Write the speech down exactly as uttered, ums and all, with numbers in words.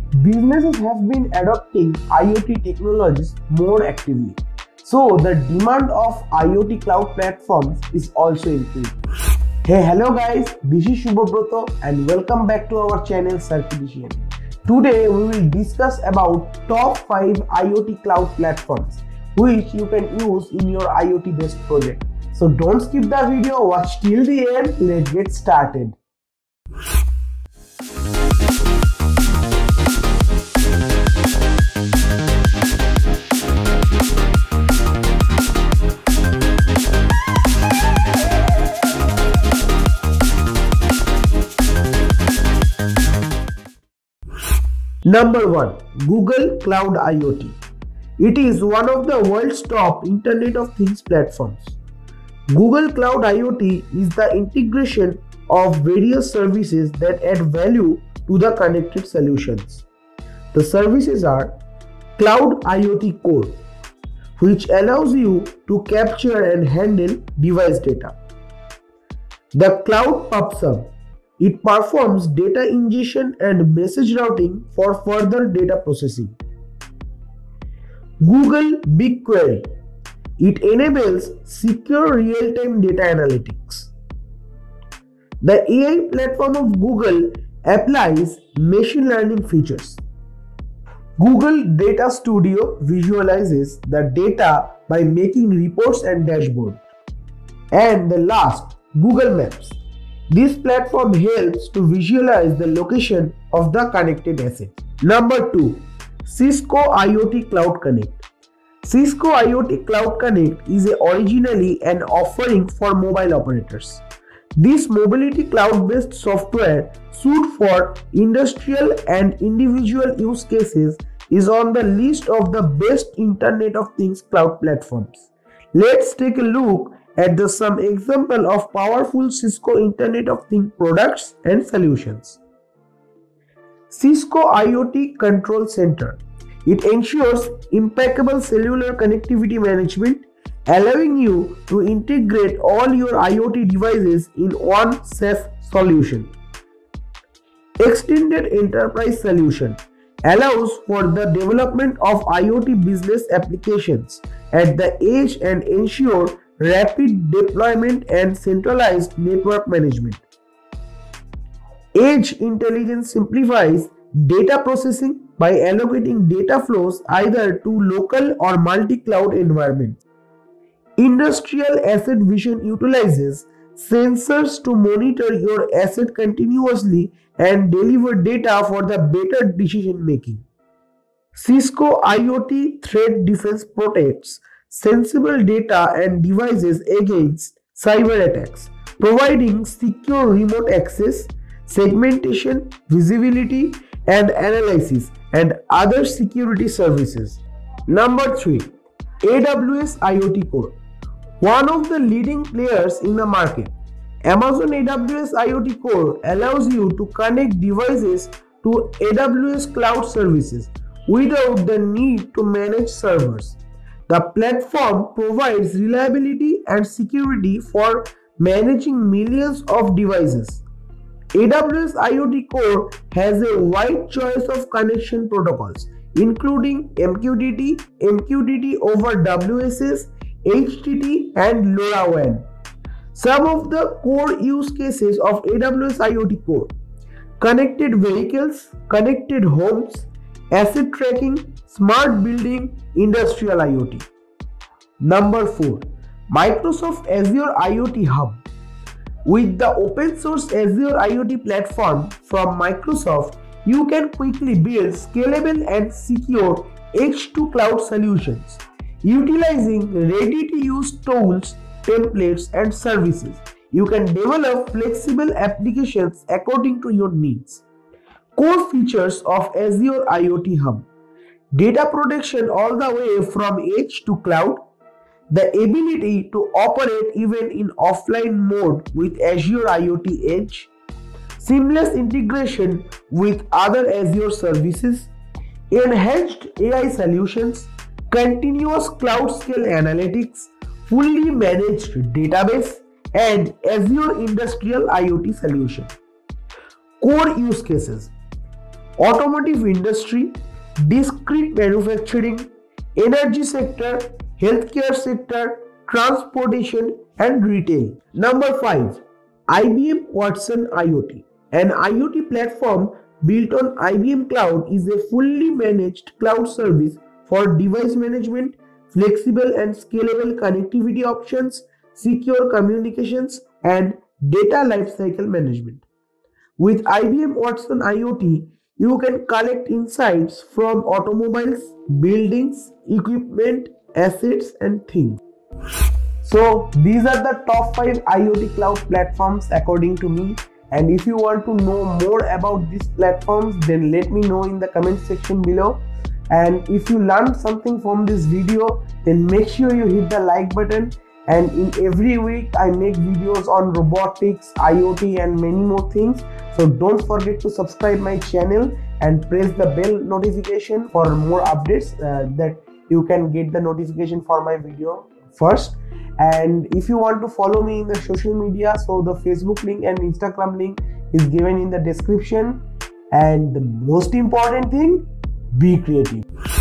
businesses have been adopting IoT technologies more actively. So the demand of IoT cloud platforms is also increasing. Hey, hello guys, this is Shubhabroto and welcome back to our channel Circuitian. Today we will discuss about top five IoT cloud platforms which you can use in your IoT based project. So don't skip the video, watch till the end. Let's get started. Number one. Google Cloud IoT. It is one of the world's top Internet of Things platforms. Google Cloud IoT is the integration of various services that add value to the connected solutions. The services are Cloud IoT Core, which allows you to capture and handle device data. The Cloud PubSub. It performs data ingestion and message routing for further data processing. Google BigQuery. It enables secure real-time data analytics. The A I platform of Google applies machine learning features. Google Data Studio visualizes the data by making reports and dashboards. And the last, Google Maps. This platform helps to visualize the location of the connected asset. Number two. Cisco IoT Cloud Connect. Cisco IoT Cloud Connect is a originally an offering for mobile operators. This mobility cloud-based software suited for industrial and individual use cases is on the list of the best Internet of Things cloud platforms. Let's take a look at the some example of powerful Cisco Internet of Things products and solutions. Cisco IoT Control Center. It ensures impeccable cellular connectivity management, allowing you to integrate all your IoT devices in one safe solution. Extended Enterprise Solution allows for the development of IoT business applications at the edge and ensure rapid deployment and centralized network management. Edge Intelligence simplifies data processing by allocating data flows either to local or multi-cloud environments. Industrial Asset Vision utilizes sensors to monitor your asset continuously and deliver data for the better decision making. Cisco IoT Threat Defense protects sensible data and devices against cyber attacks, providing secure remote access, segmentation, visibility, and analysis, and other security services. Number three. A W S IoT Core. One of the leading players in the market, Amazon A W S IoT Core allows you to connect devices to A W S cloud services without the need to manage servers. The platform provides reliability and security for managing millions of devices. A W S IoT Core has a wide choice of connection protocols, including M Q T T, M Q T T over W S S, H T T, and LoRaWAN. Some of the core use cases of A W S IoT Core: connected vehicles, connected homes, asset tracking, smart building, industrial IoT. Number four. Microsoft Azure IoT Hub. With the open source Azure IoT platform from Microsoft, you can quickly build scalable and secure edge to cloud solutions. Utilizing ready-to-use tools, templates, and services, you can develop flexible applications according to your needs. Core features of Azure IoT Hub: data protection all the way from edge to cloud, the ability to operate even in offline mode with Azure IoT Edge, seamless integration with other Azure services, enhanced A I solutions, continuous cloud scale analytics, fully managed database, and Azure Industrial IoT solution. Core use cases: automotive industry, discrete manufacturing, energy sector, healthcare sector, transportation and retail. Number five. I B M Watson IoT. An IoT platform built on I B M Cloud is a fully managed cloud service for device management, flexible and scalable connectivity options, secure communications, and data lifecycle management. With I B M Watson IoT, you can collect insights from automobiles, buildings, equipment, assets, and things. So these are the top five IoT cloud platforms according to me. And if you want to know more about these platforms, then let me know in the comment section below. And if you learned something from this video, then make sure you hit the like button. And in every week I make videos on robotics, IoT and many more things. So don't forget to subscribe my channel and press the bell notification for more updates, uh, that you can get the notification for my video first. And if you want to follow me in the social media, so the Facebook link and Instagram link is given in the description. And the most important thing, be creative.